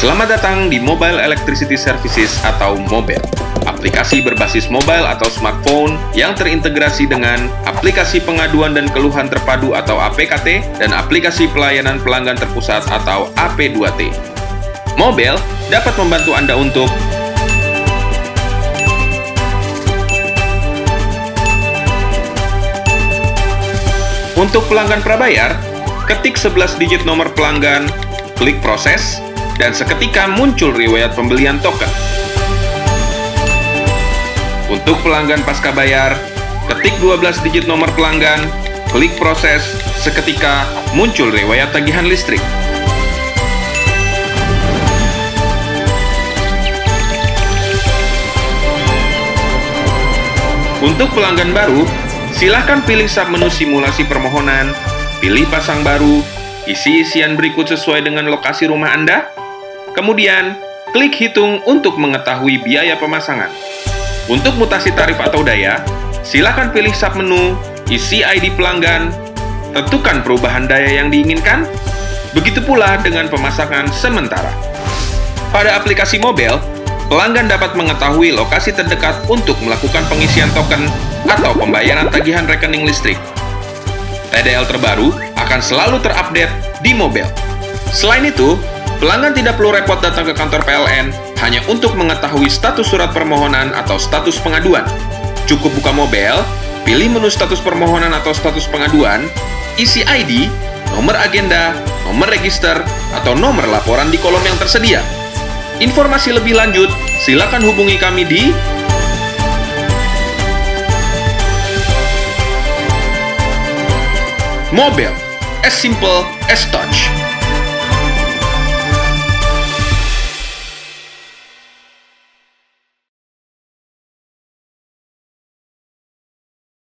Selamat datang di Mobile Electricity Services atau MOBEL, aplikasi berbasis mobile atau smartphone yang terintegrasi dengan aplikasi pengaduan dan keluhan terpadu atau APKT dan aplikasi pelayanan pelanggan terpusat atau AP2T. MOBEL dapat membantu Anda untuk pelanggan prabayar, ketik 11 digit nomor pelanggan, klik proses, dan seketika muncul riwayat pembelian token. Untuk pelanggan pasca bayar, ketik 12 digit nomor pelanggan, klik proses, seketika muncul riwayat tagihan listrik. Untuk pelanggan baru, silakan pilih submenu simulasi permohonan, pilih pasang baru, isi isian berikut sesuai dengan lokasi rumah Anda, kemudian klik hitung untuk mengetahui biaya pemasangan. Untuk mutasi tarif atau daya, silakan pilih submenu, isi ID pelanggan, tentukan perubahan daya yang diinginkan, begitu pula dengan pemasangan sementara. Pada aplikasi MOBEL, pelanggan dapat mengetahui lokasi terdekat untuk melakukan pengisian token atau pembayaran tagihan rekening listrik. TDL terbaru akan selalu terupdate di MOBEL. Selain itu, pelanggan tidak perlu repot datang ke kantor PLN hanya untuk mengetahui status surat permohonan atau status pengaduan. Cukup buka MOBEL, pilih menu status permohonan atau status pengaduan, isi ID, nomor agenda, nomor register, atau nomor laporan di kolom yang tersedia. Informasi lebih lanjut, silakan hubungi kami di MOBEL, as simple as touch.